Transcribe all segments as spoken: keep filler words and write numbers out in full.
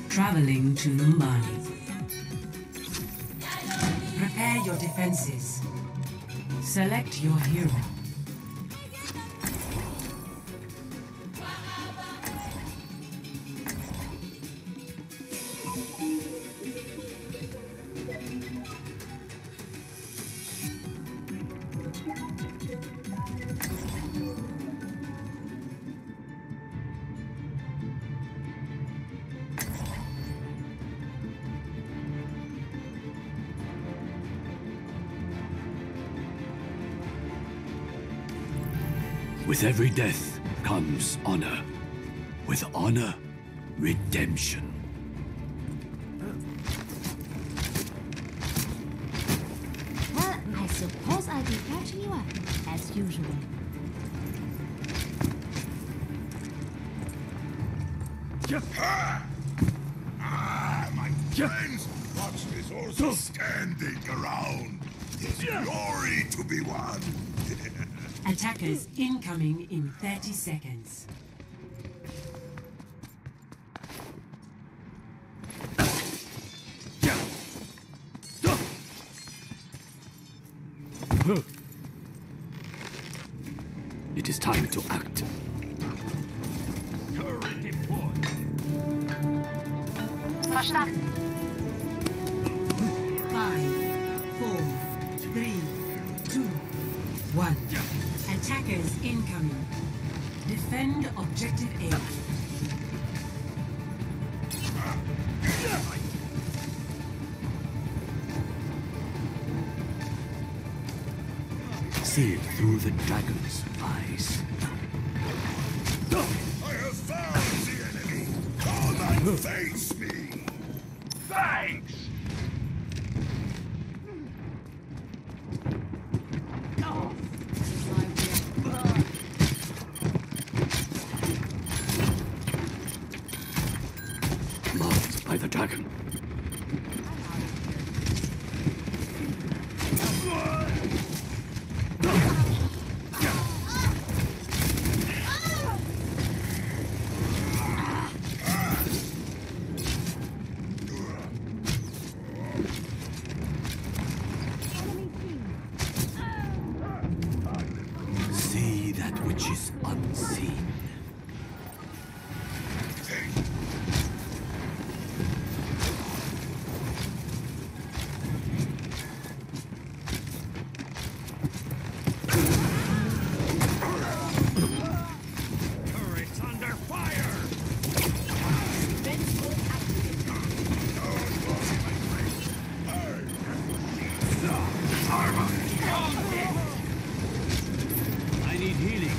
Traveling to Numbani. Prepare your defenses. Select your hero. With every death comes honor. With honor, redemption. Well, I suppose I'll be catching you up, as usual. Ha! Ah, my friends! Watch this also standing around. There's glory to be won. Attackers incoming in thirty seconds. It is time to act. Turret deployed. Verstanden. Five, four, three, two, one. Attackers incoming. Defend objective A. See it through the dragon's eyes. I have found the enemy. Come and face me. Thanks. Loved by the dragon. See that which is unseen. Turret's under fire. I need healing.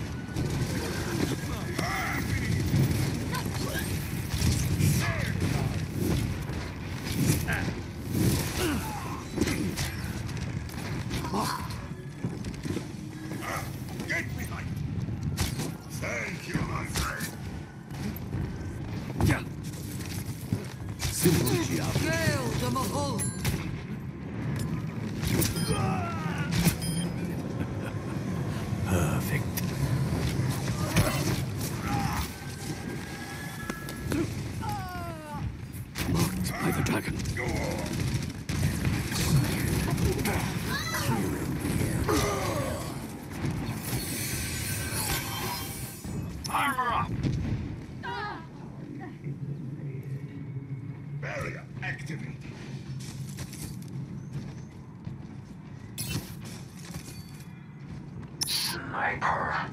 Get behind. Thank you, my friend. Yeah. Simple Diablo. Perfect. Marked by the dragon. Armor up. Barrier activated. Sniper.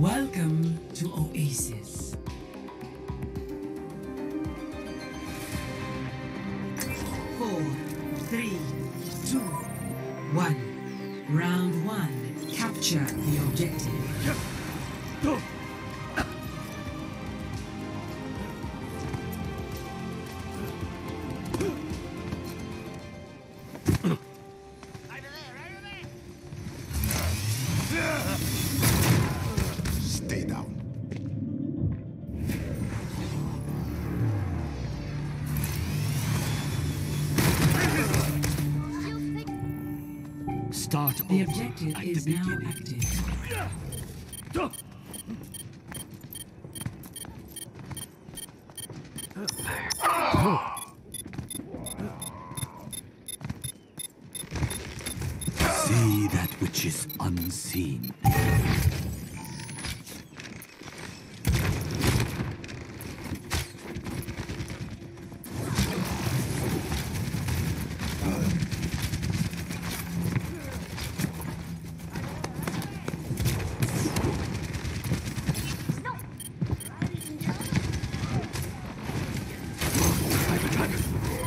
Welcome to Oasis. Four, three, two, one. Round one. Capture the objective. Stay down. Start The over objective at is the now beginning. active. See that which is unseen. By the dragon.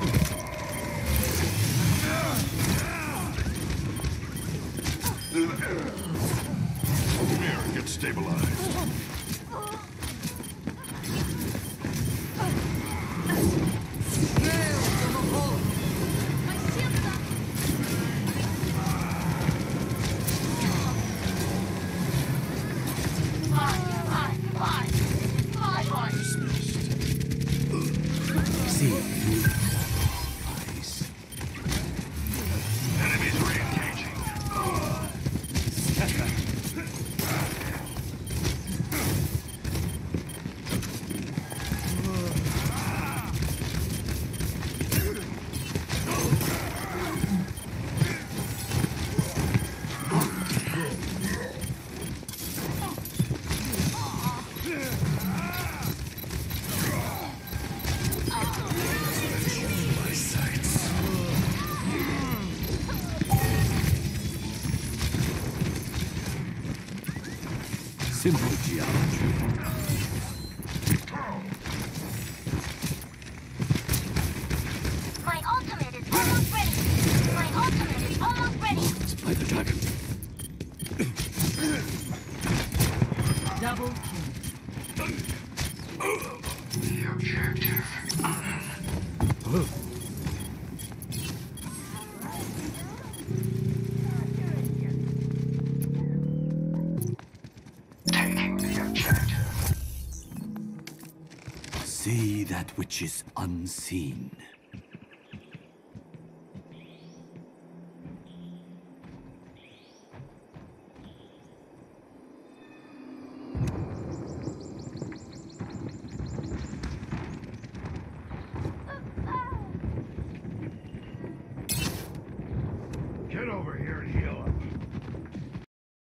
Come here and get stabilized. See through eyes. Enemies re-engaging. My sights. Simple geometry. My ultimate is almost ready. My ultimate is almost ready. Marked by the dragon. Double kill. The objective. Taking the objective. See that which is unseen. Get over here and heal